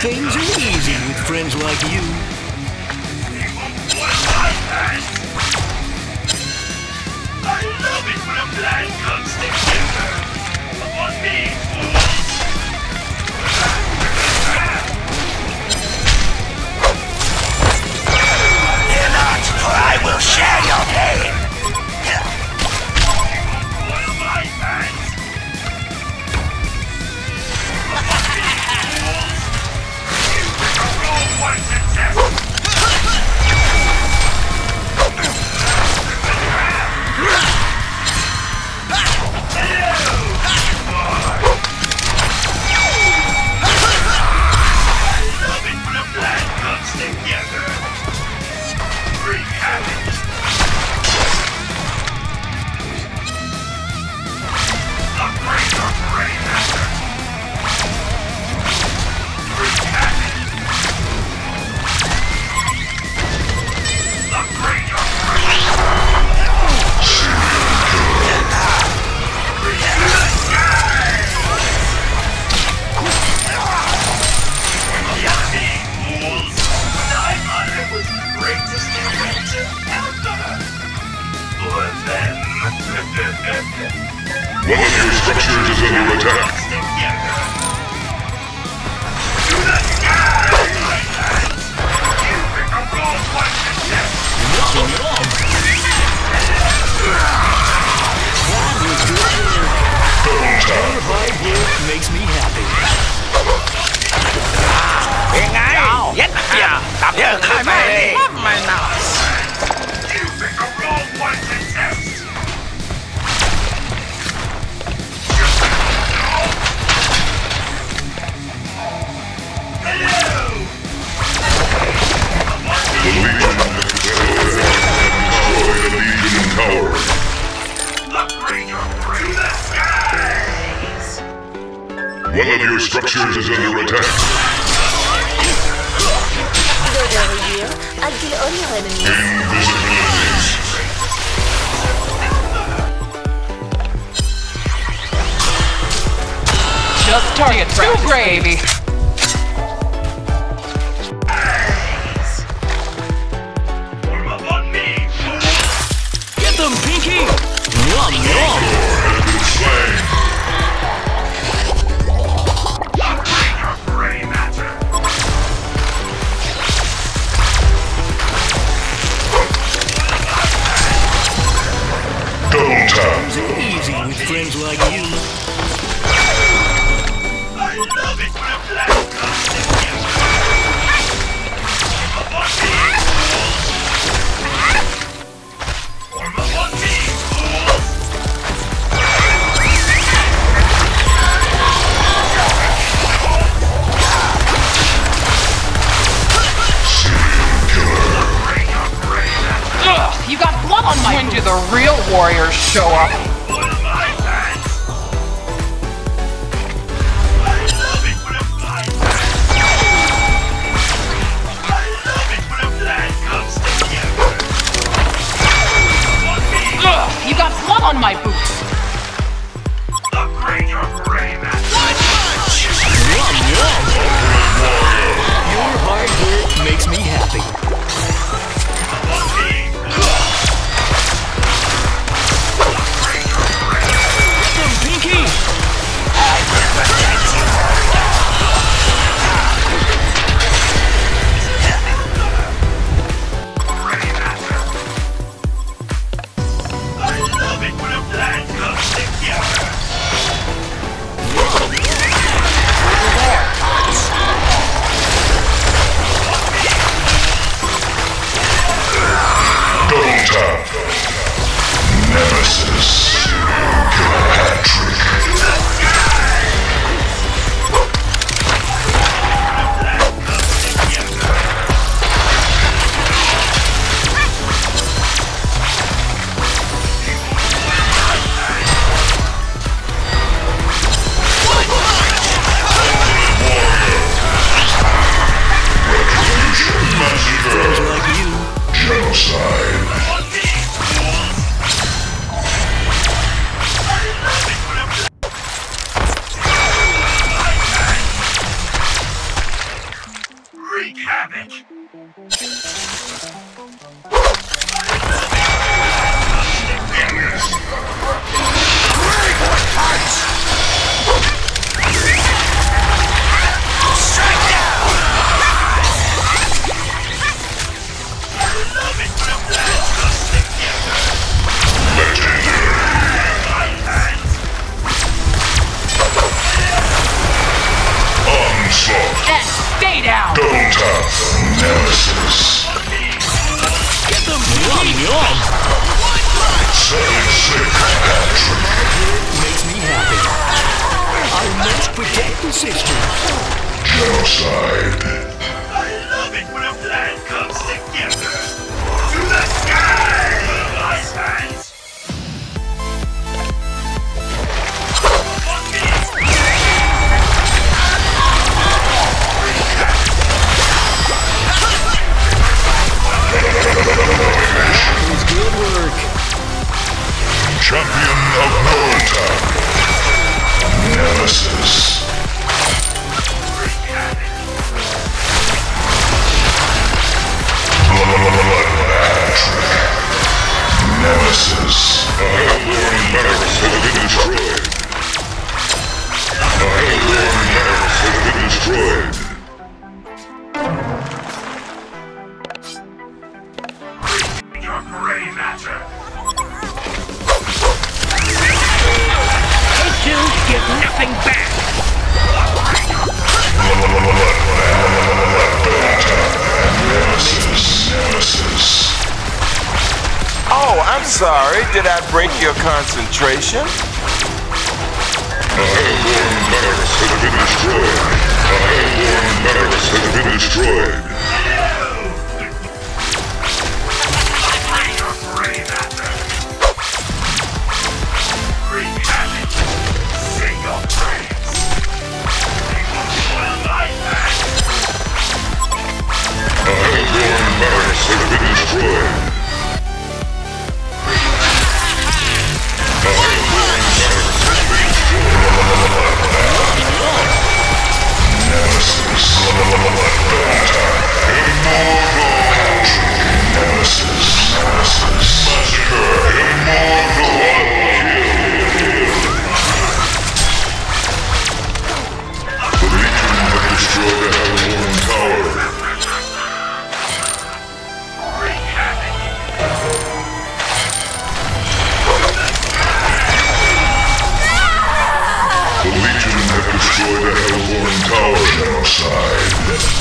Things are easy with friends like you. I love it when a plan comes together. On me, fools! Fear not, for I will share your pain. One of my hands. One of your structures is under attack. Makes me happy. เป็นไงเย็ดเปียตับเยอะขายไม่ดีไม่น่า One of your structures is under attack. Invisibilities. Just target two gravy. Get them, Pinky! Yum, yum! Easy with friends like you. I love it when a plan comes together. Ugh, you got blood on my. When do the real warriors show up? You got blood on my boots! Upgrade your brain, Yum, yum! Your hard work makes me happy. Get them, Pinky! I will protect you. I love it when a plan comes. and sisters. Genocide. I love it when a plan comes together. To the sky, my hands. On me. Good work. Champion of Northtown. Nemesis. Nemesis. A Hellborn barracks has been destroyed. A Hellborn barracks has been destroyed. Your gray matter. Take two, get nothing back. Nemesis. Oh, I'm sorry. Did I break your concentration? A Hellborn barracks has been destroyed. A Hellborn barracks has been destroyed. Your gray matter. Wreak havoc. Sing your praise. They will spoil my hands. A Hellborn barracks has been destroyed. A Hellborn barracks has been destroyed. Nemesis. Nemesis. Massacre. Immortal. The Legion have destroyed the Hellborn Tower. Wreak havoc. The Legion have destroyed the Hellborn Tower. Genocide.